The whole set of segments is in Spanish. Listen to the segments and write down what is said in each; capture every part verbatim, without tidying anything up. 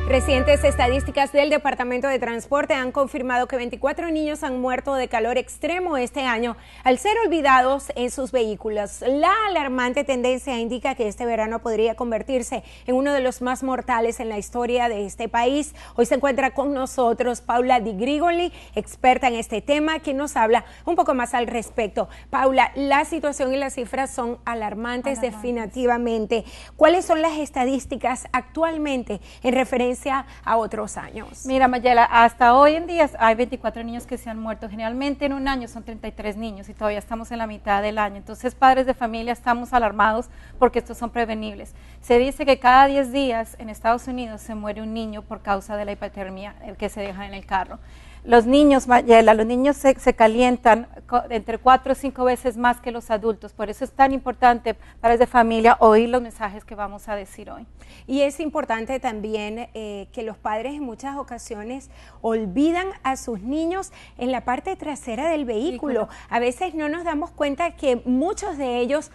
Recientes estadísticas del Departamento de Transporte han confirmado que veinticuatro niños han muerto de calor extremo este año al ser olvidados en sus vehículos. La alarmante tendencia indica que este verano podría convertirse en uno de los más mortales en la historia de este país. Hoy se encuentra con nosotros Paula Di Grigoli, experta en este tema, quien nos habla un poco más al respecto. Paula, la situación y las cifras son alarmantes, alarmantes. definitivamente. ¿Cuáles son las estadísticas actualmente en referencia a otros años? Mira, Mayela, hasta hoy en día hay veinticuatro niños que se han muerto. Generalmente en un año son treinta y tres niños y todavía estamos en la mitad del año. Entonces, padres de familia, estamos alarmados porque estos son prevenibles. Se dice que cada diez días en Estados Unidos se muere un niño por causa de la hipotermia, el que se deja en el carro. Los niños, Mayela, los niños se, se calientan entre cuatro o cinco veces más que los adultos. Por eso es tan importante, padres de familia, oír los mensajes que vamos a decir hoy. Y es importante también eh, que los padres en muchas ocasiones olvidan a sus niños en la parte trasera del vehículo. A veces no nos damos cuenta que muchos de ellos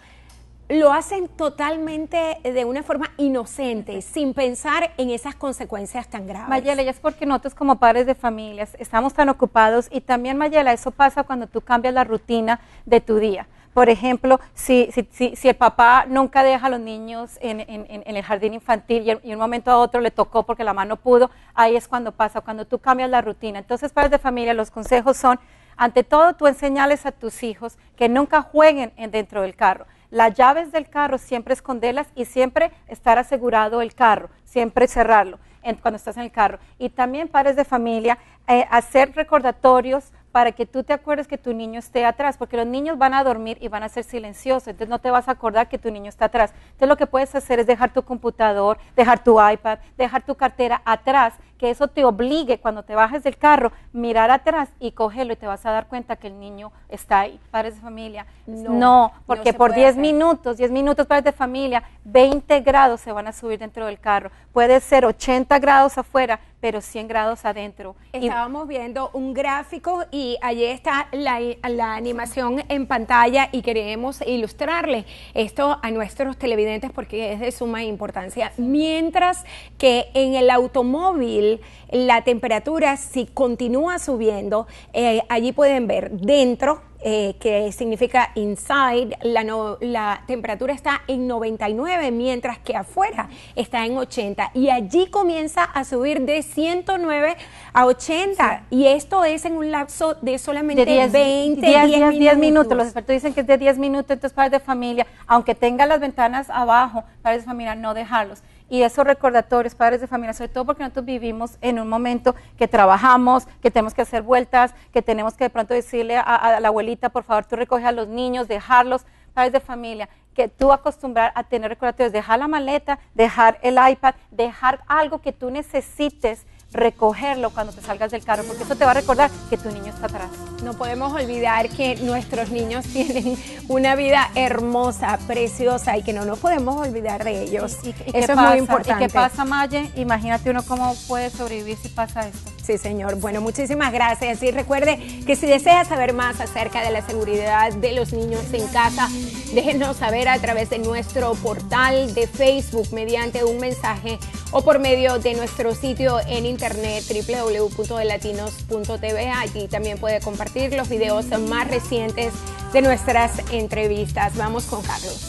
lo hacen totalmente de una forma inocente, sin pensar en esas consecuencias tan graves. Mayela, ya es porque nosotros como padres de familias estamos tan ocupados, y también, Mayela, eso pasa cuando tú cambias la rutina de tu día. Por ejemplo, si, si, si, si el papá nunca deja a los niños en, en, en el jardín infantil y, y un momento a otro le tocó porque la mamá no pudo, ahí es cuando pasa, cuando tú cambias la rutina. Entonces, padres de familia, los consejos son, ante todo, tú enseñales a tus hijos que nunca jueguen en, dentro del carro. Las llaves del carro siempre esconderlas y siempre estar asegurado el carro, siempre cerrarlo en, cuando estás en el carro. Y también, padres de familia, eh, hacer recordatorios para que tú te acuerdes que tu niño esté atrás, porque los niños van a dormir y van a ser silenciosos, entonces no te vas a acordar que tu niño está atrás. Entonces lo que puedes hacer es dejar tu computador, dejar tu iPad, dejar tu cartera atrás, que eso te obligue cuando te bajes del carro, mirar atrás y cogerlo, y te vas a dar cuenta que el niño está ahí. Padres de familia, no, no porque no por diez minutos, diez minutos, padres de familia, veinte grados se van a subir dentro del carro. Puede ser ochenta grados afuera, pero cien grados adentro. Estábamos y, viendo un gráfico y allí está la, la animación en pantalla, y queremos ilustrarle esto a nuestros televidentes porque es de suma importancia. Mientras que en el automóvil la temperatura, si continúa subiendo, eh, allí pueden ver dentro, Eh, que significa inside, la, no, la temperatura está en noventa y nueve, mientras que afuera está en ochenta, y allí comienza a subir de ciento nueve a ochenta, sí. Y esto es en un lapso de solamente de diez, veinte, diez, diez, diez, diez minutos. Los expertos dicen que es de diez minutos. Entonces, padres de familia, aunque tengan las ventanas abajo, padres de familia, no dejarlos. Y esos recordatorios, padres de familia, sobre todo porque nosotros vivimos en un momento que trabajamos, que tenemos que hacer vueltas, que tenemos que de pronto decirle a, a la abuelita, por favor, tú recoge a los niños, dejarlos. Padres de familia, que tú acostumbrar a tener recordatorios, dejar la maleta, dejar el iPad, dejar algo que tú necesites, recogerlo cuando te salgas del carro, porque eso te va a recordar que tu niño está atrás. No podemos olvidar que nuestros niños tienen una vida hermosa, preciosa, y que no nos podemos olvidar de ellos. ¿Y, y, y eso es pasa? muy importante. ¿Y qué pasa, Maye? Imagínate uno cómo puede sobrevivir si pasa esto. Sí, señor. Bueno, muchísimas gracias. Y recuerde que si desea saber más acerca de la seguridad de los niños en casa, déjenos saber a través de nuestro portal de Facebook, mediante un mensaje, o por medio de nuestro sitio en internet doble u doble u doble u punto delatinos punto t v. Allí también puede compartir los videos más recientes de nuestras entrevistas. Vamos con Carlos.